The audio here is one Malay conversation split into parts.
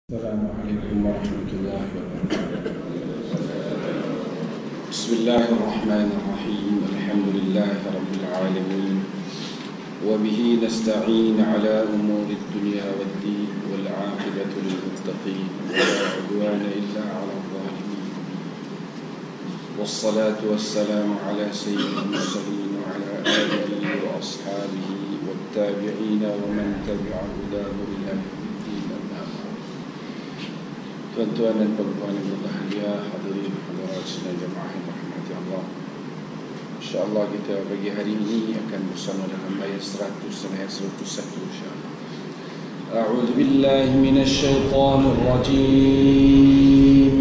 السلام عليكم ورحمة الله وبركاته. بسم الله الرحمن الرحيم. الحمد لله رب العالمين، وبه نستعين على أمور الدنيا والدين، والعاقبة للمتقين، ولا عدوان إلا على الظالمين. والصلاة والسلام على سيد المرسلين وعلى آله وأصحابه والتابعين ومن تبع هداهم إلى tuan-tuan dan puan-puan yang berbahagia, hadirin hadirat sidang jemaah yang dirahmati Allah. InsyaAllah kita bagi hari ini akan bersama dalam ayat 100 dan ayat 101 insyaAllah. A'udzu billahi minasy syaithanir rajim.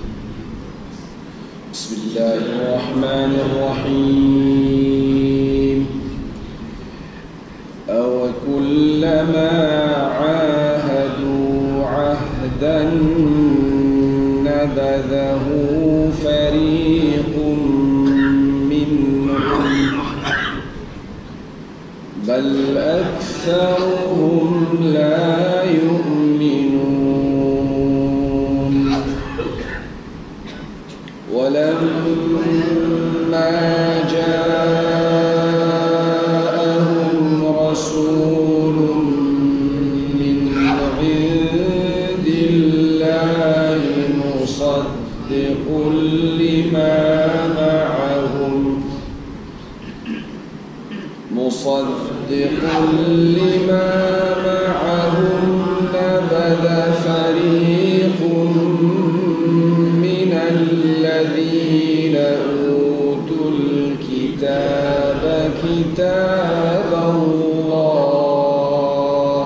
Bismillahirrahmanirrahim. Aw kullama 'ahadu 'ahdan نبذه فريق منهم بل أكثرهم لا يؤمنون ولما جاءهم رسول من عند الله مصدق لما معهم نبذ فريق من الذين أوتوا الكتاب كتاب الله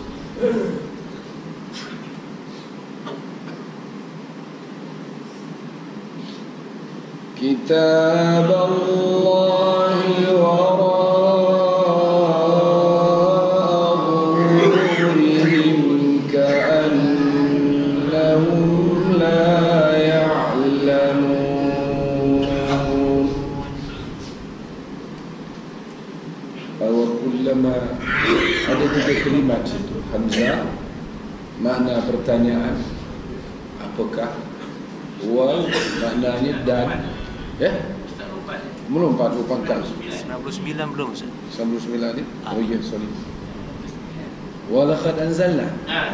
وراء ظهورهم كأنهم لا يعلمون. Bahwa kullama ada tiga kalimat situ. Hamzah makna pertanyaan, apakah? Wal maknanya dan. Ya? Belum 44 kan? 99 belum Ustaz. 99 ni? Oh ya, sorry. Walaqad anzalna.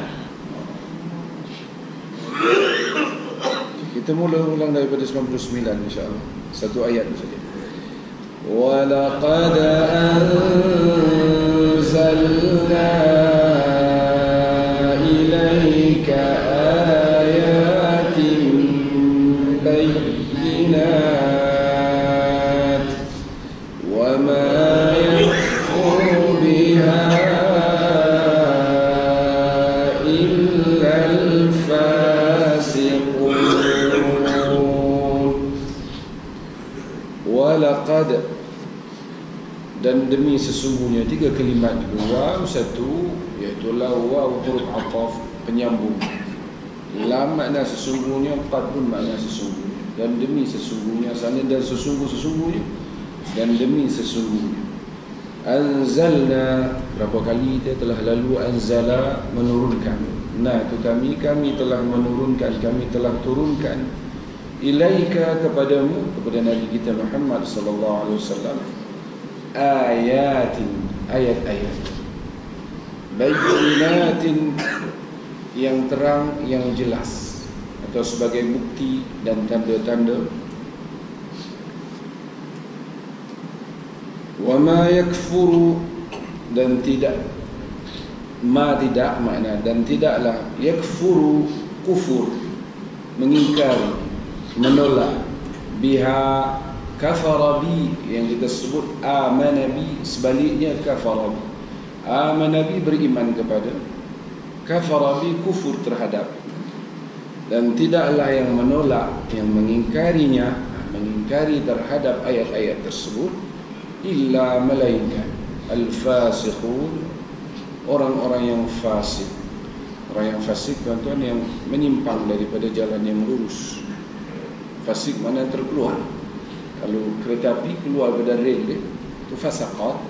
Kita mula ulang daripada 99 insya-Allah. Satu ayat saja. Walaqad anzalna ilaika ayatin bayyinat walaqad, dan demi sesungguhnya. Tiga kalimat dua, satu iaitu la waw huruf ataf penyambung. Lam makna sesungguhnya, qad pun makna sesungguhnya. Dan demi sesungguhnya, sana dan sesungguhnya dan demi sesungguhnya. Anzalna, berapa kali kita telah lalu anzala, menurunkan. Nah, itu kami telah menurunkan, kami telah turunkan ilaika, kepadamu, kepada Nabi kita Muhammad sallallahu alaihi wasallam, ayatin, ayat-ayat, bayyinatin, yang terang, yang jelas, atau sebagai bukti dan tanda-tanda. Wa ma yakfuru, dan tidak, ma tidak makna, dan tidaklah, yakfuru kufur, mengingkari, menolak, biha kafara bi, yang kita sebut amana bi, sebaliknya kafara bi. Amana bi beriman kepada, kafara bi kufur terhadap. Dan tidaklah yang menolak, yang mengingkarinya, mengingkari terhadap ayat-ayat tersebut, illa melainkan al-fasiqun, orang-orang yang fasik. Orang yang fasik, tuan-tuan, yang menyimpang daripada jalan yang lurus. Fasik mana terkeluar. Kalau kereta api keluar pada rel dia, itu fasaqat.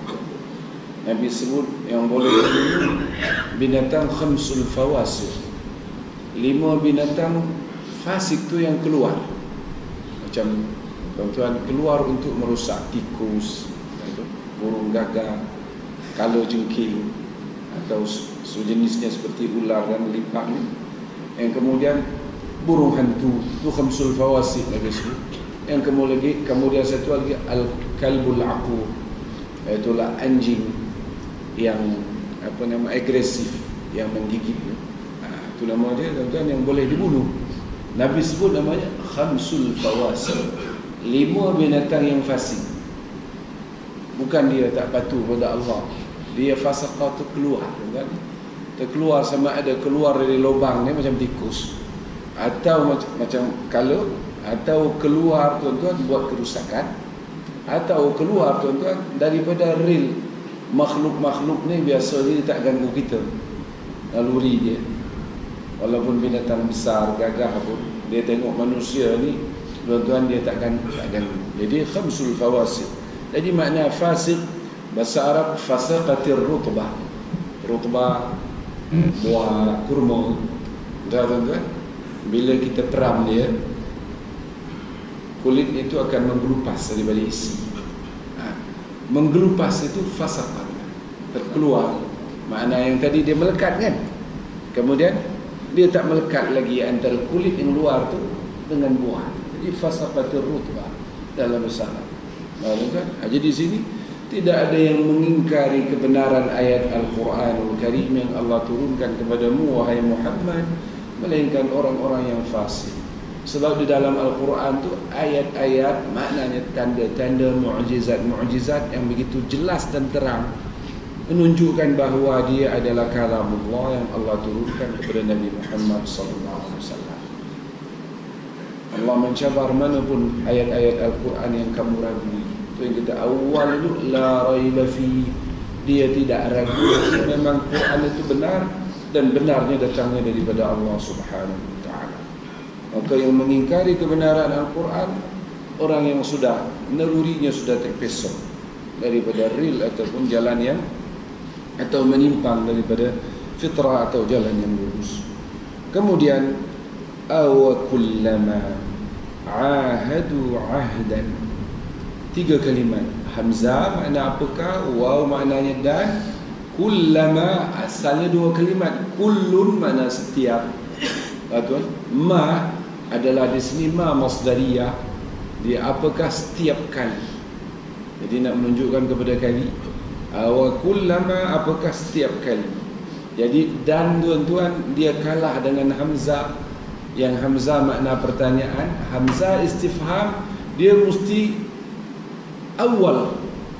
Nabi sebut yang boleh dibunuh binatang khamsul fawasir, 5 binatang fasik tu yang keluar. Macam tuan-tuan keluar untuk merosak tikus, burung gagak, kalajengking atau sejenisnya seperti ular dan lipat ni. Yang kemudian burung hantu tu khamsul fawasid lagi sebut. Yang kemudian satu lagi al-kalbul aqur, iaitu anjing yang agresif, yang menggigit. Itu nama dia tuan-tuan, yang boleh dibunuh. Nabi sebut namanya khamsul fawasid, 5 binatang yang fasik. Bukan dia tak patuh pada Allah, dia fasaqah tu keluar, tuan-tuan. Terkeluar, sama ada keluar dari lubang ni macam tikus, atau macam kala, atau keluar tuan-tuan buat kerusakan, atau keluar tuan-tuan daripada real. Makhluk-makhluk ni biasa dia tak ganggu kita, naluri dia. Walaupun binatang besar, gagah pun, dia tengok manusia ni tuan-tuan, dia takkan ganggu. Jadi khamsul fawasid. Jadi makna fasik bahasa Arab fasaqatir rutbah. Rutbah buah kurma. Tuan-tuan, bila kita peram dia, kulit itu akan menggelupas daripada isi. Menggelupas itu fasaqat, terkeluar. Makna yang tadi dia melekat kan, kemudian dia tak melekat lagi antara kulit yang luar tu dengan buah. Jadi fasaqatir rutbah dalam bahasa Arab. Jadi di sini tidak ada yang mengingkari kebenaran ayat Al-Quranul Karim yang Allah turunkan kepadamu wahai Muhammad, melainkan orang-orang yang fasik. Sebab di dalam Al-Quran tu ayat-ayat, maknanya tanda-tanda, mu'jizat yang begitu jelas dan terang, menunjukkan bahawa dia adalah kalamullah yang Allah turunkan kepada Nabi Muhammad SAW. Allah mencabar mana pun ayat-ayat Al-Quran yang kamu ragu. Itu yang kita awal itu la raiba fi, dia tidak ragu. Memang Quran itu benar, dan benarnya datangnya daripada Allah Subhanahu wa taala. Maka yang mengingkari kebenaran Al-Quran, orang yang sudah nalurinya sudah terpesong daripada real ataupun jalan yang, atau menyimpang daripada fitrah atau jalan yang lurus. Kemudian aw kullama ahadu ahdan, 3 kalimat. Hamzah makna apakah, waw maknanya dan, kullama asalnya 2 kalimat. Kullun makna setiap, tuan. Ma adalah di sini ma masdariyah, dia apakah setiap kali. Jadi nak menunjukkan kepada kali. Wa kullama apakah setiap kali. Jadi dan tuan-tuan, dia kalah dengan hamzah, yang hamzah makna pertanyaan. Hamzah istifham, dia mesti awal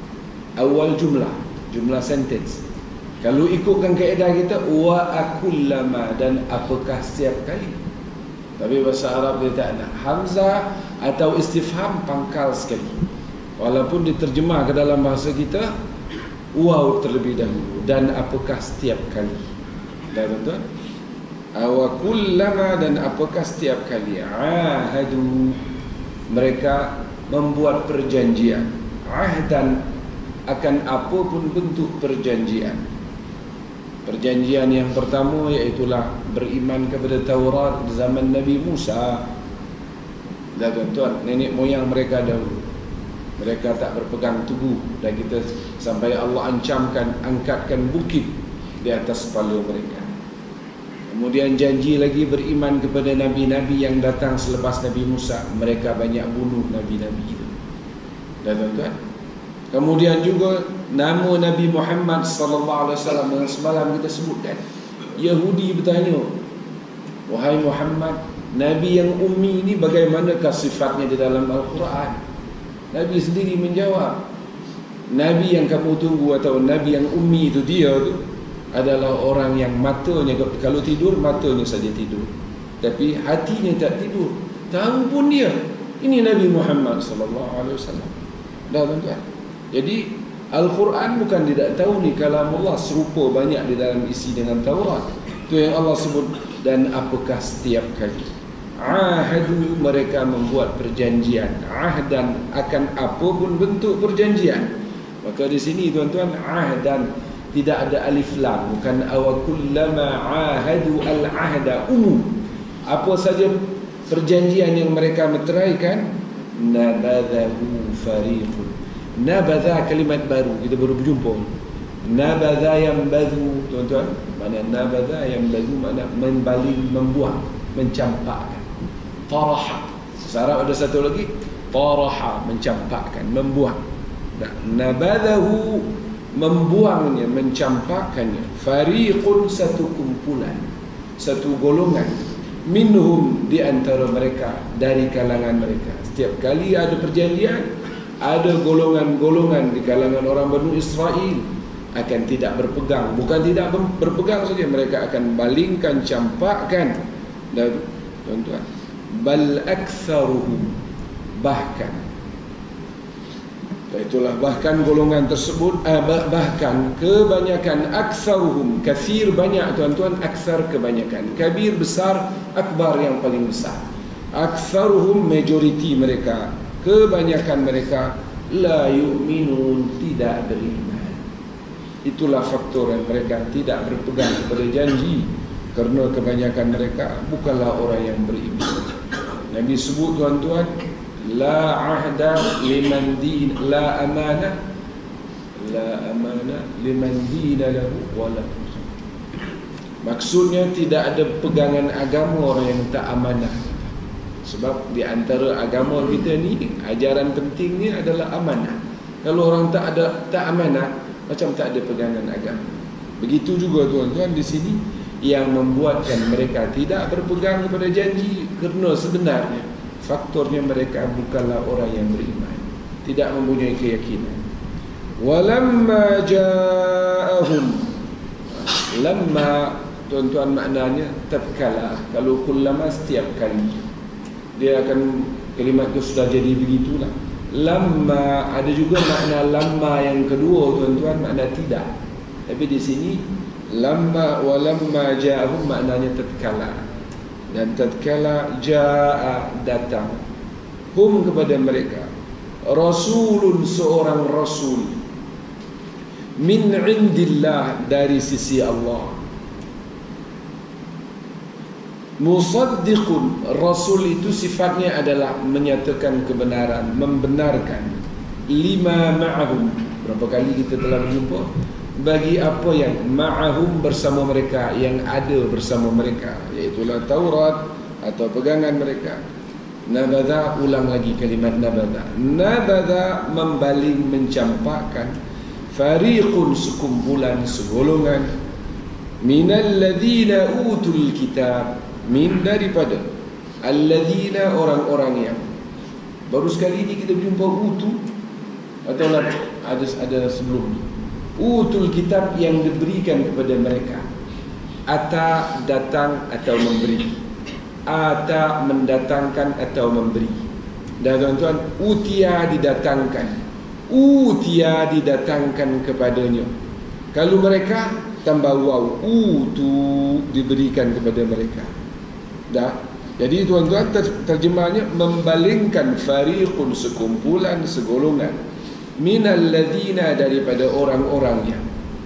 jumlah sentence. Kalau ikutkan kaedah kita, wa akullama, dan apakah setiap kali. Tapi bahasa Arab dia tak nak hamzah atau istifham, pangkal sekali. Walaupun diterjemah ke dalam bahasa kita waw terlebih dahulu, dan apakah setiap kali. Dah tuan-tuan? Wa kullama, dan apakah setiap kali. Ahadu, mereka membuat perjanjian. Ahdan, akan apapun bentuk perjanjian. Perjanjian yang pertama iaitulah beriman kepada Taurat zaman Nabi Musa. Dah tuan-tuan, nenek moyang mereka dahulu, mereka tak berpegang teguh, dan kita sampai Allah ancamkan angkatkan bukit di atas kepala mereka. Kemudian janji lagi beriman kepada nabi-nabi yang datang selepas Nabi Musa. Mereka banyak bunuh nabi-nabi itu. Dan tuan-tuan, kemudian juga nama Nabi Muhammad sallallahu alaihi wasallam yang semalam kita sebutkan. Yahudi bertanya, wahai Muhammad, Nabi yang ummi ini bagaimanakah sifatnya di dalam Al-Quran? Nabi sendiri menjawab, Nabi yang kamu tunggu atau Nabi yang ummi itu, dia tu adalah orang yang matanya, kalau tidur matanya saja tidur, tapi hatinya tak tidur. Tahu pun dia, ini Nabi Muhammad sallallahu alaihi wasallam. Dah tuan-tuan. Jadi Al-Quran bukan tidak tahu ni kalamullah, serupa banyak di dalam isi dengan Taurat. Itu yang Allah sebut, dan apakah setiap kali. Ahadu, mereka membuat perjanjian. Ahdan, akan apapun bentuk perjanjian. Maka di sini tuan-tuan, ahdan tidak ada alif lam, bukan aw kullama ahadu al-ahda umum. Apa saja perjanjian yang mereka meteraikan, nabadhahu fariqun. Nabadha kalimat baru, kita baru berjumpa. Nabadha yambadhu, tuan-tuan, mana nabadha yambadhu makna membaling, membuang, mencampakkan. Taraha, Arab ada satu lagi, taraha, mencampakkan, membuang. Nabadhahu, membuangnya, mencampakkannya. Fariqun, satu kumpulan, satu golongan. Minhum, di antara mereka, dari kalangan mereka. Setiap kali ada perjanjian, ada golongan-golongan di kalangan orang Bani Israel akan tidak berpegang. Bukan tidak berpegang saja, mereka akan balingkan, campakkan. Dan tuan-tuan, bal aktsaruhum, bahkan, itulah bahkan golongan tersebut, bahkan kebanyakan, aktsaruhum, kathir banyak tuan-tuan, aksar kebanyakan, kabir besar, akbar yang paling besar. Aktsaruhum majoriti mereka, kebanyakan mereka, la yu'minun, tidak beriman. Itulah faktor yang mereka tidak berpegang kepada janji, kerana kebanyakan mereka bukanlah orang yang beriman. Nabi sebut tuan-tuan, la ahda liman din, la amanah liman dina lahu wala. Maksudnya tidak ada pegangan agama orang yang tak amanah. Sebab di antara agama kita ni, ajaran pentingnya adalah amanah. Kalau orang tak amanah, macam tak ada pegangan agama. Begitu juga tuan-tuan di sini, yang membuatkan mereka tidak berpegang kepada janji, kerana sebenarnya faktornya mereka bukanlah orang yang beriman, tidak mempunyai keyakinan. Walamma ja'ahum, lamma tuan-tuan maknanya tatkala, kalau kullama setiap kali, dia akan, kalimat itu sudah jadi begitulah. Lamma ada juga makna lamma yang kedua tuan-tuan, makna tidak. Tapi di sini lamma, walamma ja'ahum maknanya tatkala, dan tatkala ja'a, datang, hum kepada mereka, rasulun, seorang rasul, min indillah, dari sisi Allah, musaddiqun, rasul itu sifatnya adalah menyatakan kebenaran, membenarkan, lima ma'ahum, berapa kali kita telah berjumpa, bagi apa yang ma'ahum, bersama mereka, yang ada bersama mereka, iaitulah Taurat atau pegangan mereka. Nabadha, ulang lagi kalimat nabadha. Nabadha, membaling, mencampakkan. Fariqun, sekumpulan, segolongan. Minal ladhina utul kitab, min, daripada, alladhina, orang-orang yang, baru sekali ini kita berjumpa utu, atau ada sebelum ini. Utul kitab, yang diberikan kepada mereka. Ata, datang atau memberi. Ata, mendatangkan atau memberi. Dan tuan-tuan, utia, didatangkan. Utia, didatangkan kepadanya. Kalau mereka, tambah waw, utu, diberikan kepada mereka. Dah. Jadi tuan-tuan, terjemahnya membalingkan, fariqun, sekumpulan, segolongan, minal ladina, daripada orang-orang yang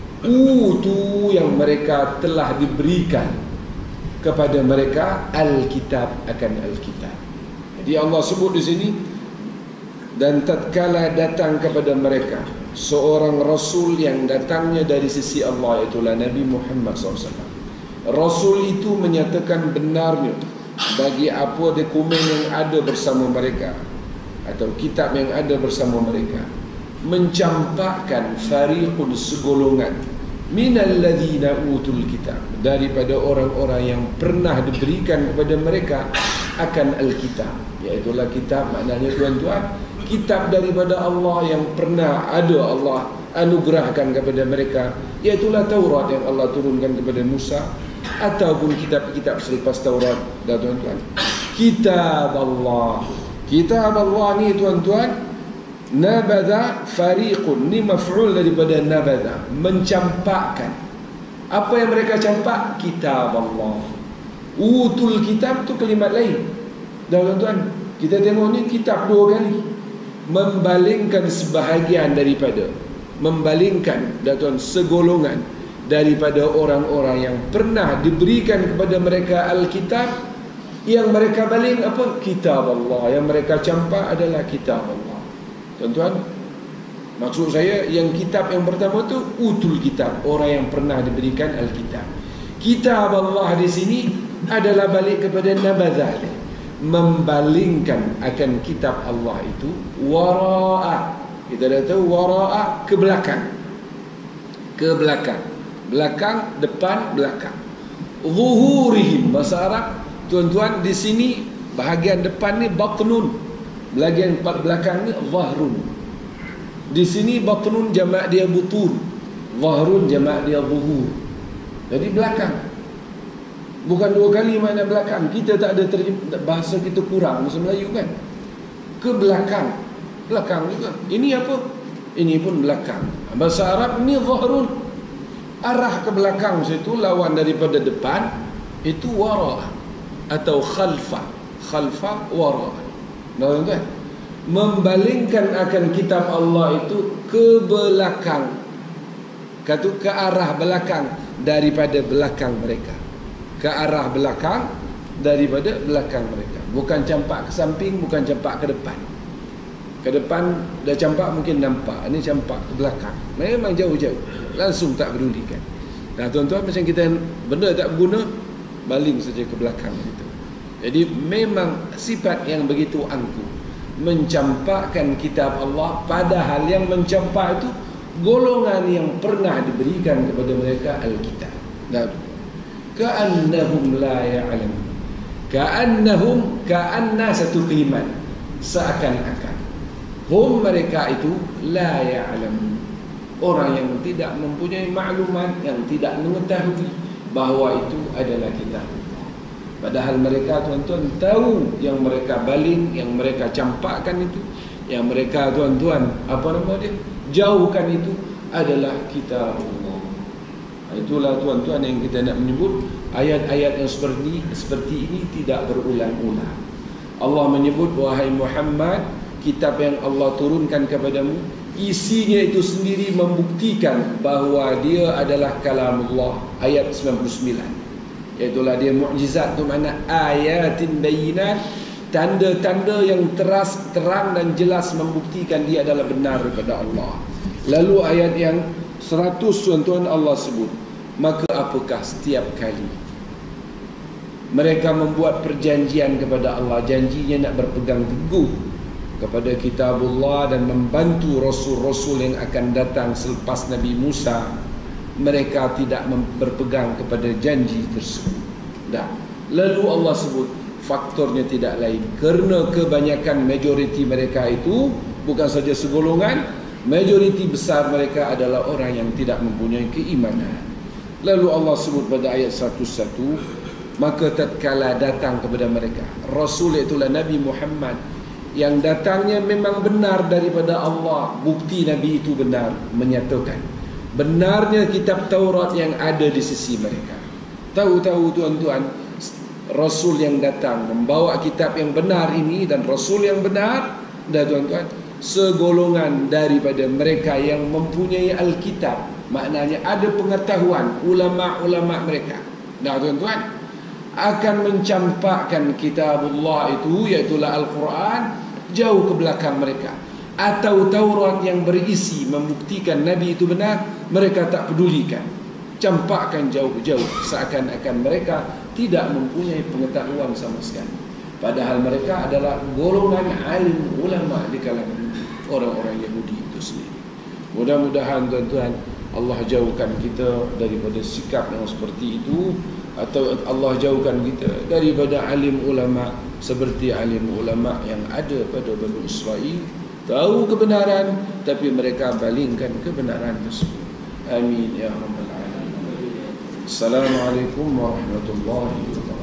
utu, yang mereka telah diberikan kepada mereka alkitab, akan alkitab. Jadi Allah sebut di sini, dan tatkala datang kepada mereka seorang rasul yang datangnya dari sisi Allah, itulah Nabi Muhammad SAW. Rasul itu menyatakan benarnya bagi apa dokumen yang ada bersama mereka, atau kitab yang ada bersama mereka, mencampakkan, fariqun, segolongan, minal ladhina utul kitab, daripada orang-orang yang pernah diberikan kepada mereka akan alkitab, iaitulah kitab, maknanya tuan-tuan, kitab daripada Allah yang pernah ada Allah anugerahkan kepada mereka, iaitulah Taurat yang Allah turunkan kepada Musa, ataupun kitab-kitab selepas Taurat. Dan tuan-tuan, kitab Allah, kitab Allah ni tuan-tuan, nabadha, fariqun, ni maf'ul daripada nabadha, mencampakkan. Apa yang mereka campak? Kitab Allah. Utul kitab tu kalimat lain. Dan tuan-tuan, kita tengok ni kitab dua kali. Membalingkan sebahagian daripada, membalingkan, dan tuan, segolongan daripada orang-orang yang pernah diberikan kepada mereka Alkitab, Yang mereka baling apa? Kitab Allah. Yang mereka campak adalah kitab Allah. Tuan-tuan, maksud saya yang kitab yang pertama tu utul kitab, orang yang pernah diberikan Alkitab. Kitab Allah di sini adalah balik kepada nabadzah, membalingkan akan kitab Allah itu wara'a. Kita dah tahu wara'a, ke belakang. Ke belakang. Belakang, depan, belakang. Zuhurihim, bahasa Arab, tuan-tuan, di sini bahagian depan ni batnun, bahagian belakang ni zahrun. Di sini batnun jamak dia butun, zahrun jamak dia zuhur. Jadi belakang. Bukan dua kali makna belakang. Kita tak ada bahasa kita kurang bahasa Melayu kan. Ke belakang. Belakang juga. Ini apa? Ini pun belakang. Bahasa Arab ni zahrun. Arah ke belakang situ lawan daripada depan itu wara atau khalfa. Khalfa wara. Nampak kan? Membalingkan akan kitab Allah itu ke belakang. Kata ke arah belakang daripada belakang mereka. Ke arah belakang daripada belakang mereka. Bukan campak ke samping, bukan campak ke depan. Ke depan dah campak mungkin nampak, ini campak ke belakang. Memang jauh-jauh, langsung tak pedulikan. Nah tuan-tuan, macam kita benda tak berguna, baling saja ke belakang itu. Jadi memang sifat yang begitu angkuh, mencampakkan kitab Allah, padahal yang mencampak itu golongan yang pernah diberikan kepada mereka Alkitab. Nah, ka'annahum la ya'lamun. Ka'annahum, ka'anna satu kalimat, seakan-akan. Hum, mereka itu la ya'lamun, orang yang tidak mempunyai maklumat, yang tidak mengetahui bahawa itu adalah kitab Allah. Padahal mereka tuan-tuan tahu yang mereka baling, yang mereka campakkan itu, yang mereka tuan-tuan apa nama dia, jauhkan itu adalah kitab Allah. Itulah tuan-tuan yang kita nak menyebut ayat-ayat yang seperti ini tidak berulang-ulang. Allah menyebut, wahai Muhammad, kitab yang Allah turunkan kepadamu, isinya itu sendiri membuktikan bahawa dia adalah kalamullah. Ayat 99, iaitulah dia mukjizat, tu makna ayatin bayinat, tanda-tanda yang terang dan jelas membuktikan dia adalah benar daripada Allah. Lalu ayat yang 100 tuan-tuan, Allah sebut, maka apakah setiap kali mereka membuat perjanjian kepada Allah, janjinya nak berpegang teguh kepada kitabullah dan membantu rasul-rasul yang akan datang selepas Nabi Musa, mereka tidak berpegang kepada janji tersebut. Dan lalu Allah sebut faktornya tidak lain, kerana kebanyakan majoriti mereka itu bukan saja segolongan, majoriti besar mereka adalah orang yang tidak mempunyai keimanan. Lalu Allah sebut pada ayat 101, maka tatkala datang kepada mereka rasul, itulah Nabi Muhammad, yang datangnya memang benar daripada Allah, bukti Nabi itu benar, menyatakan benarnya kitab Taurat yang ada di sisi mereka. Tahu-tahu tuan-tuan, Rasul yang datang membawa kitab yang benar ini dan Rasul yang benar, dan tuan-tuan, segolongan daripada mereka yang mempunyai Alkitab, maknanya ada pengetahuan, ulama-ulama mereka, dan tuan-tuan, akan mencampakkan kitabullah itu, iaitulah Al-Quran, jauh ke belakang mereka. Atau Taurat yang berisi membuktikan Nabi itu benar, mereka tak pedulikan, campakkan jauh-jauh, seakan-akan mereka tidak mempunyai pengetahuan sama sekali. Padahal mereka adalah golongan alim ulama di kalangan orang-orang Yahudi itu sendiri. Mudah-mudahan tuan-tuan, Allah jauhkan kita daripada sikap yang seperti itu, atau Allah jauhkan kita daripada alim ulama seperti alim ulama yang ada pada Bani Israel, tahu kebenaran tapi mereka balingkan kebenaran tersebut. Amin ya rabbal alamin. Assalamualaikum warahmatullahi wabarakatuh.